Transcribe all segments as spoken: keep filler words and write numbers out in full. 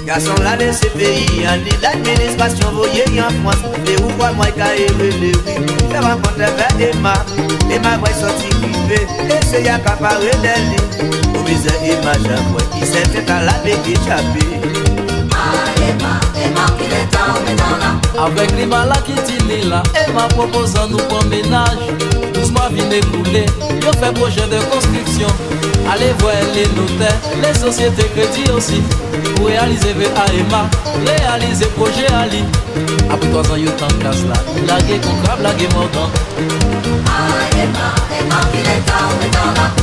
Garçon là de ce pays, en dit l'administration voyez en France. Et où quoi moi qu'à élever, je rencontre vers Emma. Emma va sortir privé, et c'est y'a qu'à parler d'elle. Au viseur Emma, j'avoue, qui s'est à la bec échappé. Ah Emma, Emma qui est dans mes dans là. Avec les malades qui t'y là, Emma propose à nous pour ménage. Doucement vient écouler, yo fait projet de construction. Allez voir les notaires, les sociétés crédit aussi. Pour réaliser V A Emma, réaliser projet Ali. Après trois ans, yo t'en casse là, lagué qu'on crabe, lagué mordant. Ah Emma, Emma qui est dans mes dans là.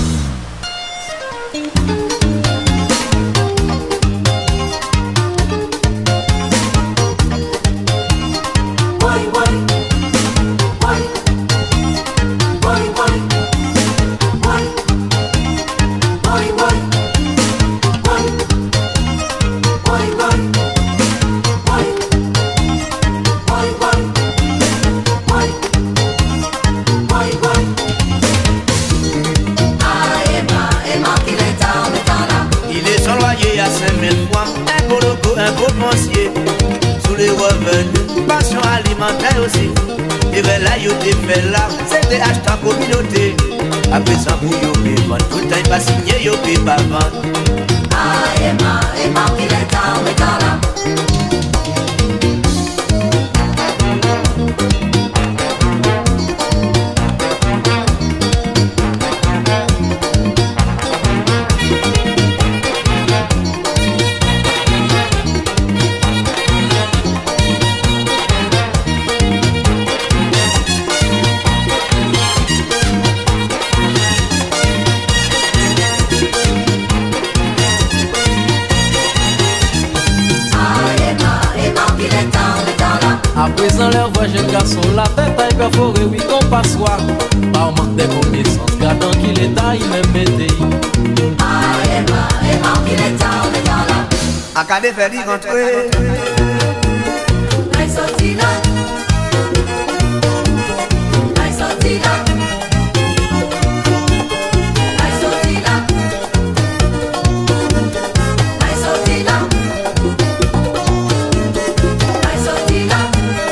Sous les revenus, passion alimentaire aussi. Et bien là, yo te fait là, c'était acheter en communauté. Après ça, pour yo payer vendre, tout le temps, il pas signé, yo paye pas vendre. Ah, Emma, Emma, qui est dans mes dans là. À présent, leur voix, jeune garçon, la tête à perforée, oui, qu'on passoire. Par manque de connaissances, gardant qu'il est taille, même mété. Ah, Emma, Emma, qu'il est dans les dans là. À cadé faire y rentrer. Aïe, sorti là. Aïe, sorti là. Aïe, sorti là. Aïe, sorti là. Aïe, sorti là.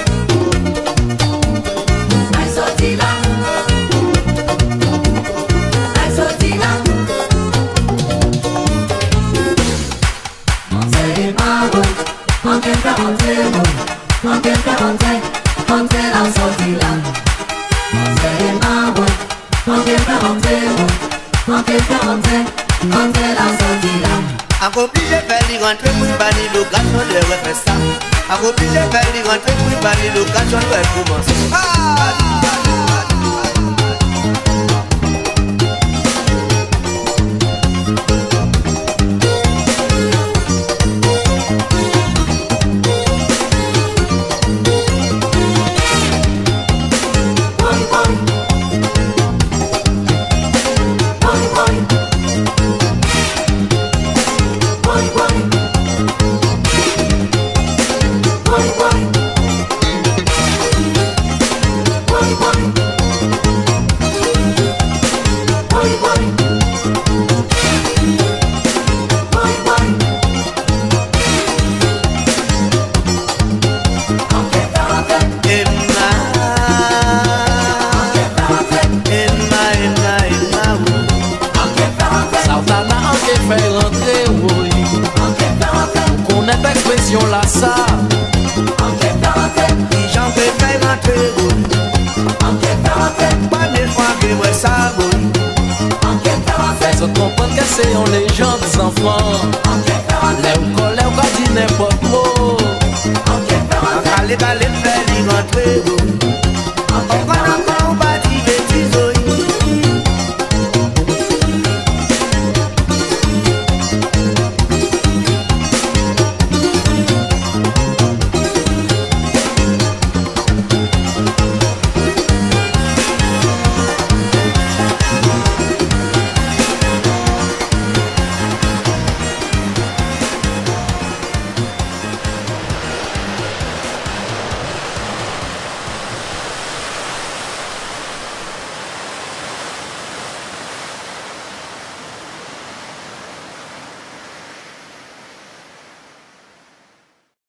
Encore plus de faire y rentrer pour y bannir l'occasion de refaire ça. Encore plus de faire y rentrer pour y bannir l'occasion de recommencer. Ah! La ça, j'en peux faire rentrer. Pas mille fois que moi ça je comprends que c'est une légende des enfants. Les ou collègues ou dit n'importe quoi. Allez, allez, faire y rentrer.